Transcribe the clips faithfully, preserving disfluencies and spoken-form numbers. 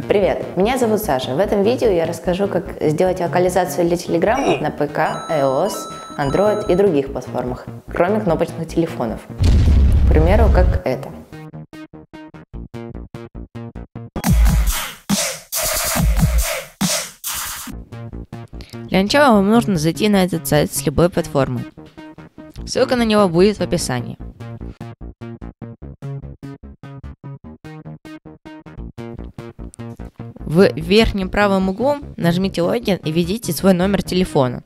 Привет, меня зовут Саша. В этом видео я расскажу, как сделать локализацию для Telegram на ПК, iOS, Android и других платформах, кроме кнопочных телефонов. К примеру, как это. Для начала вам нужно зайти на этот сайт с любой платформы. Ссылка на него будет в описании. В верхнем правом углу нажмите логин и введите свой номер телефона.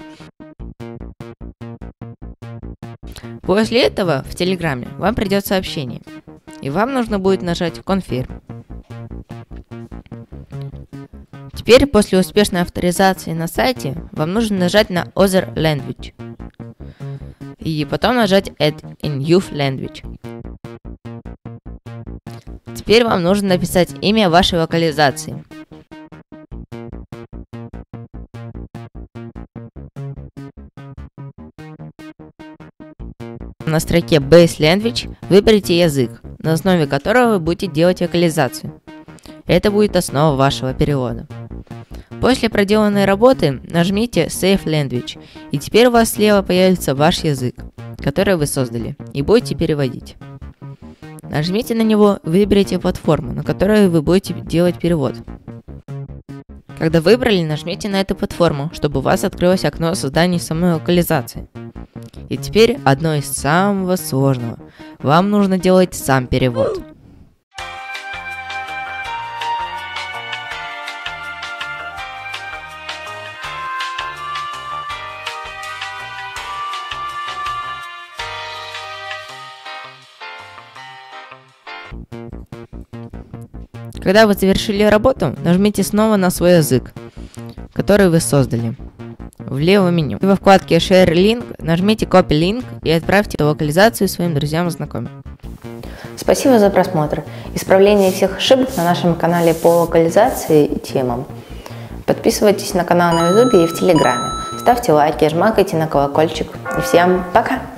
После этого в Телеграме вам придет сообщение, и вам нужно будет нажать Confirm. Теперь после успешной авторизации на сайте вам нужно нажать на Other Language и потом нажать Add a New Language. Теперь вам нужно написать имя вашей локализации. На строке Base Language выберите язык, на основе которого вы будете делать локализацию. Это будет основа вашего перевода. После проделанной работы нажмите Save Language, и теперь у вас слева появится ваш язык, который вы создали, и будете переводить. Нажмите на него, выберите платформу, на которой вы будете делать перевод. Когда выбрали, нажмите на эту платформу, чтобы у вас открылось окно создания самой локализации. И теперь одно из самого сложного. Вам нужно делать сам перевод. Когда вы завершили работу, нажмите снова на свой язык, который вы создали, в левом меню. И во вкладке Share Link нажмите Copy Link и отправьте эту локализацию своим друзьям и знакомым. Спасибо за просмотр. Исправление всех ошибок на нашем канале по локализации и темам. Подписывайтесь на канал на YouTube и в Телеграме. Ставьте лайки, жмакайте на колокольчик. И всем пока!